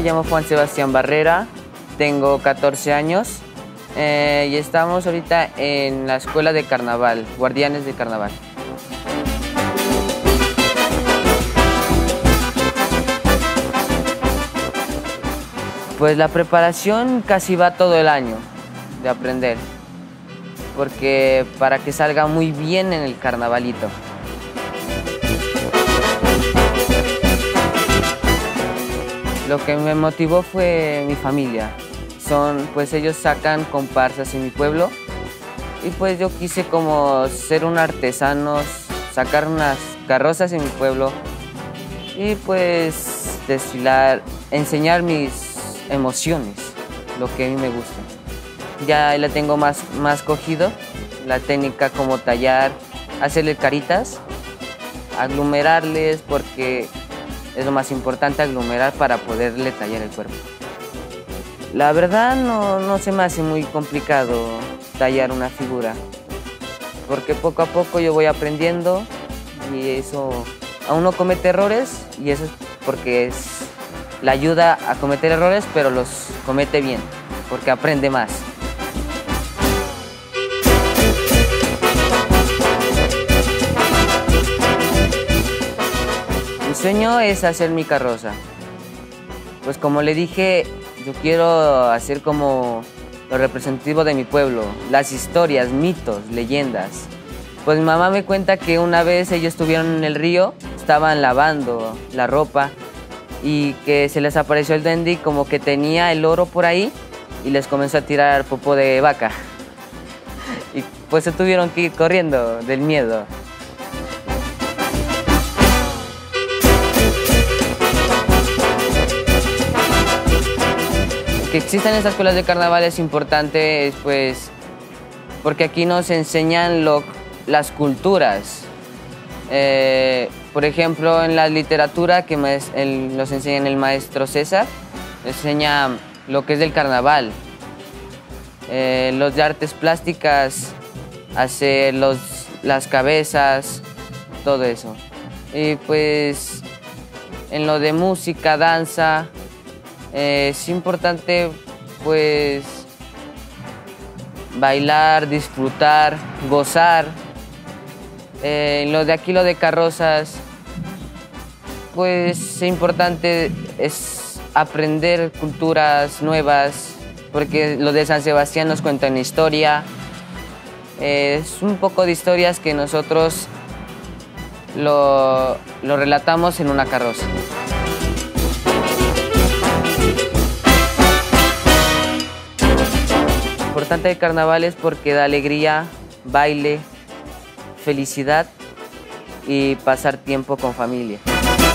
llamo Juan Sebastián Barrera, tengo 14 años y estamos ahorita en la escuela de carnaval, Guardianes de Carnaval. Pues la preparación casi va todo el año de aprender, porque para que salga muy bien en el carnavalito. Lo que me motivó fue mi familia. Pues ellos sacan comparsas en mi pueblo y pues yo quise como ser un artesano, sacar unas carrozas en mi pueblo y pues desfilar, enseñar mis emociones, lo que a mí me gusta. Ya la tengo más cogido, la técnica como tallar, hacerle caritas, aglomerarles porque es lo más importante, aglomerar para poderle tallar el cuerpo. La verdad no se me hace muy complicado tallar una figura, porque poco a poco yo voy aprendiendo y eso, aún no comete errores y eso es porque la ayuda a cometer errores, pero los comete bien, porque aprende más. Mi sueño es hacer mi carroza. Pues como le dije, yo quiero hacer como lo representativo de mi pueblo, las historias, mitos, leyendas. Pues mi mamá me cuenta que una vez ellos estuvieron en el río, estaban lavando la ropa y que se les apareció el duende y como que tenía el oro por ahí y les comenzó a tirar popó de vaca. Y pues se tuvieron que ir corriendo del miedo. Que existan estas escuelas de carnaval es importante, pues, porque aquí nos enseñan las culturas. Por ejemplo, en la literatura que nos enseña el maestro César, nos enseña lo que es del carnaval. Los de artes plásticas, hacer las cabezas, todo eso. Y pues en lo de música, danza, es importante pues bailar, disfrutar, gozar. Lo de aquí, lo de carrozas, pues es importante es aprender culturas nuevas, porque lo de San Sebastián nos cuenta una historia. Es un poco de historias que nosotros lo relatamos en una carroza. Lo importante del carnaval es porque da alegría, baile, felicidad y pasar tiempo con familia.